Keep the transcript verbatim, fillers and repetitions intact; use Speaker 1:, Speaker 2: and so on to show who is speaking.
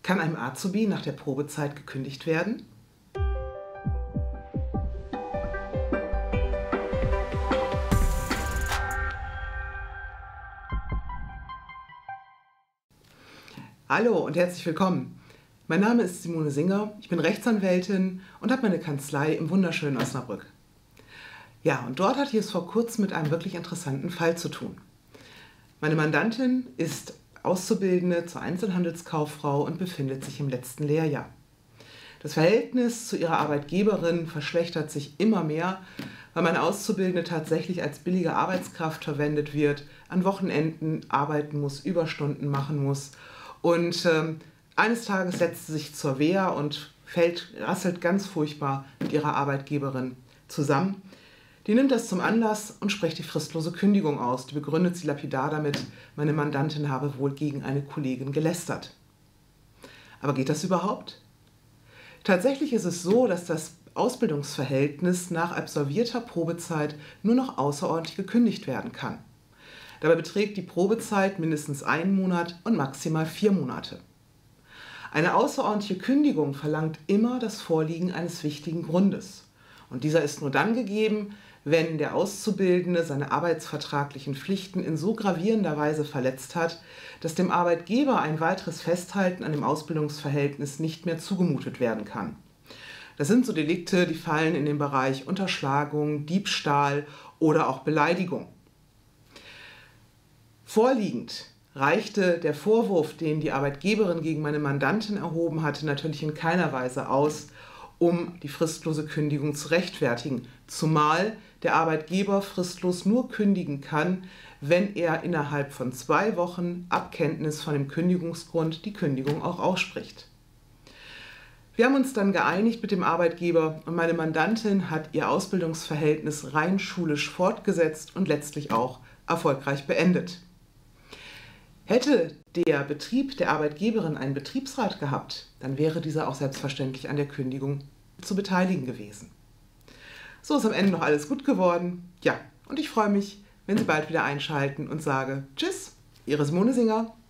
Speaker 1: Kann einem Azubi nach der Probezeit gekündigt werden? Hallo und herzlich willkommen. Mein Name ist Simone Singer, ich bin Rechtsanwältin und habe meine Kanzlei im wunderschönen Osnabrück. Ja, und dort hatte ich es vor kurzem mit einem wirklich interessanten Fall zu tun. Meine Mandantin ist Auszubildende zur Einzelhandelskauffrau und befindet sich im letzten Lehrjahr. Das Verhältnis zu ihrer Arbeitgeberin verschlechtert sich immer mehr, weil meine Auszubildende tatsächlich als billige Arbeitskraft verwendet wird, an Wochenenden arbeiten muss, Überstunden machen muss. Und äh, eines Tages setzt sie sich zur Wehr und fällt, rasselt ganz furchtbar mit ihrer Arbeitgeberin zusammen. Die nimmt das zum Anlass und spricht die fristlose Kündigung aus. Die begründet sie lapidar damit, meine Mandantin habe wohl gegen eine Kollegin gelästert. Aber geht das überhaupt? Tatsächlich ist es so, dass das Ausbildungsverhältnis nach absolvierter Probezeit nur noch außerordentlich gekündigt werden kann. Dabei beträgt die Probezeit mindestens einen Monat und maximal vier Monate. Eine außerordentliche Kündigung verlangt immer das Vorliegen eines wichtigen Grundes. Und dieser ist nur dann gegeben, wenn der Auszubildende seine arbeitsvertraglichen Pflichten in so gravierender Weise verletzt hat, dass dem Arbeitgeber ein weiteres Festhalten an dem Ausbildungsverhältnis nicht mehr zugemutet werden kann. Das sind so Delikte, die fallen in den Bereich Unterschlagung, Diebstahl oder auch Beleidigung. Vorliegend reichte der Vorwurf, den die Arbeitgeberin gegen meine Mandantin erhoben hatte, natürlich in keiner Weise aus, um die fristlose Kündigung zu rechtfertigen, zumal der Arbeitgeber fristlos nur kündigen kann, wenn er innerhalb von zwei Wochen ab Kenntnis von dem Kündigungsgrund die Kündigung auch ausspricht. Wir haben uns dann geeinigt mit dem Arbeitgeber und meine Mandantin hat ihr Ausbildungsverhältnis rein schulisch fortgesetzt und letztlich auch erfolgreich beendet. Hätte der Betrieb der Arbeitgeberin einen Betriebsrat gehabt, dann wäre dieser auch selbstverständlich an der Kündigung zu beteiligen gewesen. So ist am Ende noch alles gut geworden. Ja, und ich freue mich, wenn Sie bald wieder einschalten und sage Tschüss, Ihre Simone Singer.